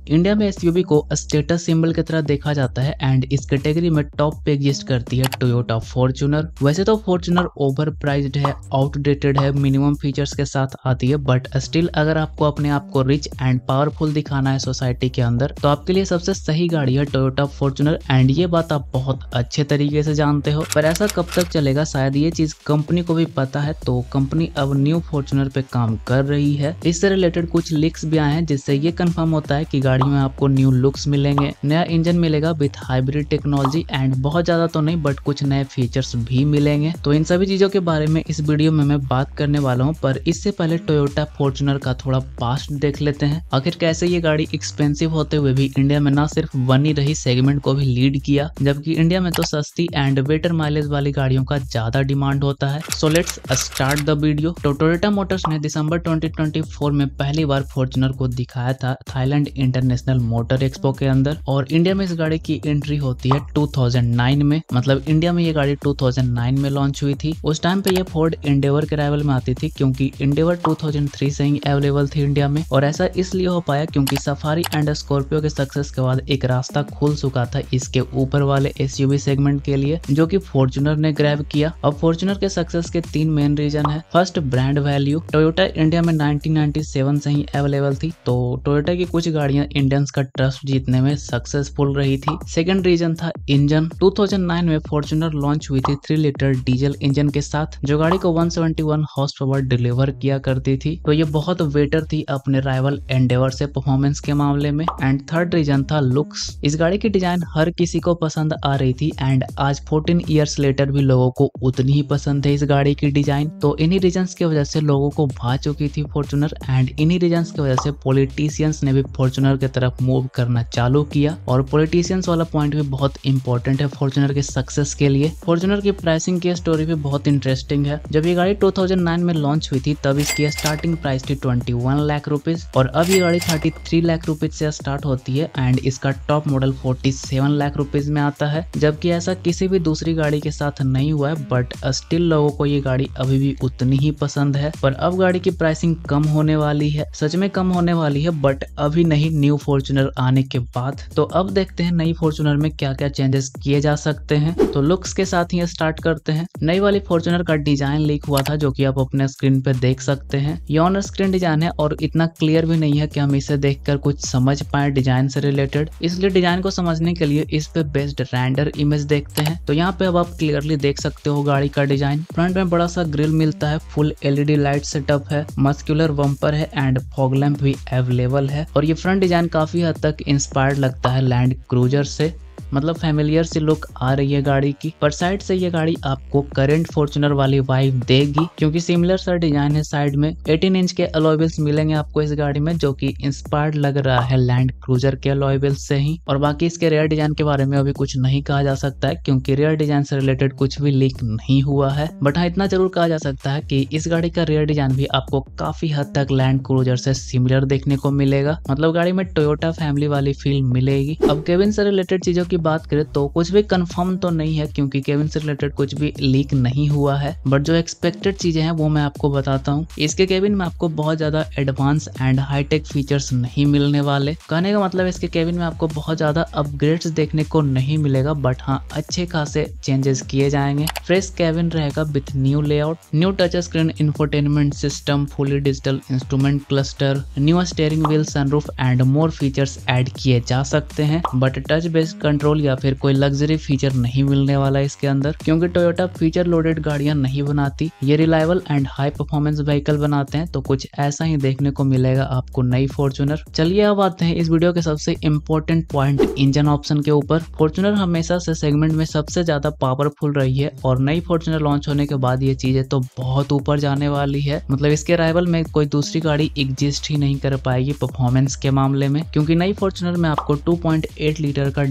India में SUV को status symbol की तरह देखा जाता है एंड इस कैटेगरी में टॉप पे एग्जिस्ट करती है टोयोटा फॉर्च्यूनर। वैसे तो फॉर्च्यूनर ओवर प्राइस्ड है, आउटडेटेड है, मिनिमम फीचर्स के साथ आती है, बट स्टिल अगर आपको अपने आप को रिच एंड पावरफुल दिखाना है सोसाइटी के अंदर तो आपके लिए सबसे सही गाड़ी है टोयोटा फॉर्च्यूनर। एंड ये बात आप बहुत अच्छे तरीके से जानते हो, पर ऐसा कब तक चलेगा शायद ये चीज कंपनी को भी पता है, तो कंपनी अब न्यू फॉर्च्यूनर पे काम कर रही है। इससे रिलेटेड कुछ लीक्स भी आए हैं जिससे ये कंफर्म होता है कि गाड़ी में आपको न्यू लुक्स मिलेंगे, नया इंजन मिलेगा विथ हाइब्रिड टेक्नोलॉजी एंड बहुत ज्यादा तो नहीं बट कुछ नए फीचर्स भी मिलेंगे। तो इन सभी चीजों के बारे में इस वीडियो में मैं बात करने वाला हूँ, पर इससे पहले टोयोटा फॉर्च्यूनर का थोड़ा पास्ट देख लेते हैं। आखिर कैसे ये गाड़ी एक्सपेंसिव होते हुए भी इंडिया में ना सिर्फ बन ही रही, सेगमेंट को भी लीड किया, जबकि इंडिया में तो सस्ती एंड बेटर माइलेज वाली गाड़ियों का ज्यादा डिमांड होता है। So let's start the video. तो टोयोटा मोटर्स ने दिसंबर 2024 में पहली बार फॉर्च्यूनर को दिखाया था थाईलैंड इंटरनेशनल मोटर एक्सपो के अंदर, और इंडिया में इस गाड़ी की एंट्री होती है 2009 में। मतलब इंडिया में ये गाड़ी 2009 में लॉन्च हुई थी। उस टाइम पे ये फोर्ड एंडेवर के राइवल में आती थी, क्योंकि एंडेवर 2003 से ही अवेलेबल थी इंडिया में, और ऐसा इसलिए हो पाया क्योंकि सफारी एंड स्कॉर्पियो के सक्सेस के बाद एक रास्ता खुल चुका था इसके ऊपर वाले एसयूवी सेगमेंट के लिए, जो कि फॉर्च्यूनर ने ग्रैब किया। अब फॉर्च्यूनर के सक्सेस के तीन मेन रीजन है। First, brand value. Toyota India में 1997 से ही अवेलेबल थी, तो टोयोटा की कुछ गाड़ियां इंडियंस का ट्रस्ट जीतने में सक्सेसफुल रही थी। सेकंड रीजन था इंजन। 2009 में फॉर्च्यूनर लॉन्च हुई थी 3 लीटर डीजल इंजन के साथ, जो गाड़ी को 171 हॉर्स पावर डिलीवर किया करती थी, तो ये बहुत बेटर थी अपने राइवल एंडेवर से परफॉर्मेंस के मामले में। एंड थर्ड रीजन था लुक्स। इस गाड़ी की डिजाइन हर किसी को पसंद आ रही थी एंड आज 14 ईयर्स लेटर भी लोगों को उतनी ही पसंद है इस गाड़ी की डिजाइन। तो इन्हीं रीजंस की वजह से लोगों को भा चुकी थी फॉर्च्यूनर, एंड इन्हीं रीजंस की वजह से पॉलिटिशियंस ने भी फॉर्च्यूनर की तरफ मूव करना चालू किया। और पॉलिटिशियंस वाला पॉइंट भी बहुत इंपॉर्टेंट है फॉर्च्यूनर के सक्सेस के लिए। फॉर्च्यूनर की प्राइसिंग की स्टोरी भी बहुत इंटरेस्टिंग है। जब ये गाड़ी 2009 में लॉन्च हुई थी तब इसकी स्टार्टिंग प्राइस थी 21 लाख रुपीज, और अब ये गाड़ी 33 लाख रुपीज से स्टार्ट होती है एंड इसका टॉप मॉडल 47 लाख रुपीज में आता है। जबकि ऐसा किसी भी दूसरी गाड़ी के साथ नहीं हुआ है, बट स्टिल लोगों को ये गाड़ी अभी भी उतनी ही पसंद है। पर अब गाड़ी की प्राइसिंग कम होने वाली है, सच में कम होने वाली है, बट अभी नहीं, न्यू फॉर्च्यूनर आने के बाद। तो अब देखते हैं नई फॉर्च्यूनर में क्या क्या चेंजेस किए जा सकते हैं। तो लुक्स के साथ ही स्टार्ट करते हैं। नई वाली फॉर्च्यूनर का डिजाइन लीक हुआ था, जो कि आप अपने स्क्रीन पे देख सकते हैं। ये ऑन स्क्रीन डिजाइन है और इतना क्लियर भी नहीं है कि हम इसे देखकर कुछ समझ पाए डिजाइन से रिलेटेड, इसलिए डिजाइन को समझने के लिए इस पे बेस्ड रेंडर इमेज देखते हैं। तो यहाँ पे अब आप क्लियरली देख सकते हो गाड़ी का डिजाइन। फ्रंट में बड़ा सा ग्रिल मिलता है, फुल एलईडी लाइट सेटअप है, मस्कुलर बम्पर है एंड फॉग लैंप भी अवेलेबल है। और ये फ्रंट डिजाइन काफी हद तक इंस्पायर्ड लगता है लैंड क्रूजर से, मतलब फैमिलियर सी लुक आ रही है गाड़ी की। पर साइड से ये गाड़ी आपको करंट फॉर्च्यूनर वाली वाइब देगी, क्योंकि सिमिलर सा डिजाइन है। साइड में 18 इंच के अलॉय व्हील्स मिलेंगे आपको इस गाड़ी में, जो कि इंस्पायर्ड लग रहा है लैंड क्रूजर के अलॉय व्हील्स से ही। और बाकी इसके रेयर डिजाइन के बारे में अभी कुछ नहीं कहा जा सकता है, क्योंकि रेयर डिजाइन से रिलेटेड कुछ भी लीक नहीं हुआ है। बट हाँ, इतना जरूर कहा जा सकता है कि इस गाड़ी का रेयर डिजाइन भी आपको काफी हद तक लैंड क्रूजर से सिमिलर देखने को मिलेगा। मतलब गाड़ी में टोयोटा फैमिली वाली फील मिलेगी। अब केबिन से रिलेटेड चीजों की बात करें तो कुछ भी कंफर्म तो नहीं है, क्योंकि केबिन से रिलेटेड कुछ भी लीक नहीं हुआ है, बट जो एक्सपेक्टेड चीजें हैं वो मैं आपको बताता हूँ। इसके केबिन में आपको बहुत ज्यादा एडवांस एंड हाईटेक फीचर्स नहीं मिलने वाले। कहने का मतलब इसके केबिन में आपको बहुत ज्यादा अपग्रेड्स देखने को नहीं मिलेगा, बट हाँ, अच्छे खासे चेंजेस किए जाएंगे। फ्रेश केबिन रहेगा with new layout, new touch screen infotainment system, fully digital instrument cluster, new steering wheel, sunroof and more features add किए जा सकते हैं। बट टच बेस्ड कंट्रोल या फिर कोई लग्जरी फीचर नहीं मिलने वाला इसके अंदर, क्योंकि टोयोटा फीचर लोडेड गाड़ियां नहीं बनाती, ये reliable and high performance vehicle बनाते हैं। तो कुछ ऐसा ही देखने को मिलेगा आपको नई फॉर्च्यूनर। चलिए अब आते हैं इस वीडियो के सबसे इंपॉर्टेंट पॉइंट, इंजन ऑप्शन के ऊपर। फॉर्च्यूनर हमेशा से सेगमेंट में सबसे ज्यादा पावरफुल रही है, और नई फॉर्च्यूनर लॉन्च होने के बाद ये चीजें तो बहुत ऊपर जाने वाली है। मतलब इसके राइवल में कोई दूसरी गाड़ी एग्जिस्ट ही नहीं कर पाएगी परफॉर्मेंस के मामले में, क्योंकि नई फॉर्च्यूनर में आपको 2.8 लीटर का डीजल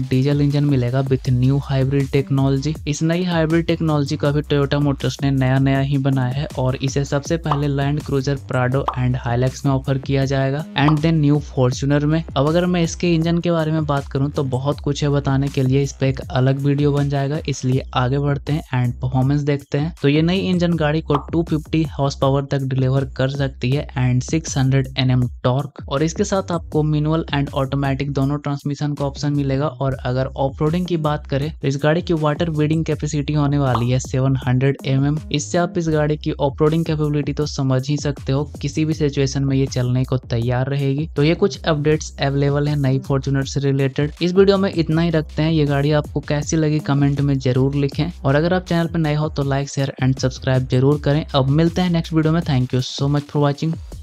इंजन मिलेगा विथ न्यू हाइब्रिड टेक्नोलॉजी। इस नई हाइब्रिड टेक्नोलॉजी का भी टोयोटा मोटर्स ने नया ही बनाया है और इसे सबसे पहले Land Cruiser Prado and Hilux में ऑफर किया जाएगा एंड देन न्यू फॉर्च्यूनर में। अब अगर मैं इसके इंजन के बारे में बात करूं तो बहुत कुछ है बताने के लिए, इस पे एक अलग वीडियो बन जाएगा, इसलिए आगे बढ़ते हैं एंड परफॉर्मेंस देखते हैं। तो ये नई इंजन गाड़ी को 250 हॉर्स पावर तक डिलीवर कर सकती है एंड 600 Nm टॉर्क, और इसके साथ आपको मैनुअल एंड ऑटोमेटिक दोनों ट्रांसमिशन का ऑप्शन मिलेगा। और अगर ऑफ रोडिंग की बात करें तो इस गाड़ी की वाटर बीडिंग कैपेसिटी होने वाली है 700 mm। इससे आप इस गाड़ी की ऑफ रोडिंग कैपेबिलिटी तो समझ ही सकते हो, किसी भी सिचुएशन में ये चलने को तैयार रहेगी। तो ये कुछ अपडेट्स अवेलेबल है नई फॉर्च्यूनर से रिलेटेड। इस वीडियो में इतना ही रखते हैं। ये गाड़ी आपको कैसी लगी कमेंट में जरूर लिखें, और अगर आप चैनल पर नए हो तो लाइक शेयर एंड सब्सक्राइब जरूर करें। अब मिलते हैं नेक्स्ट वीडियो में। Thank you so much for watching.